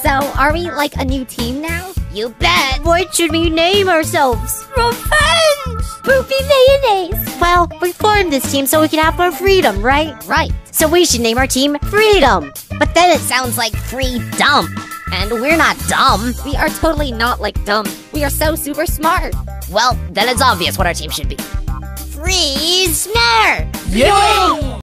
So, are we like a new team now? You bet! What should we name ourselves? Revenge! Poopy Mayonnaise! Well, we formed this team so we can have more freedom, right? Right. So we should name our team Freedom. But then it sounds like free dumb. And we're not dumb. We are totally not like dumb. We are so super smart. Well, then it's obvious what our team should be. Free Snare! Yay!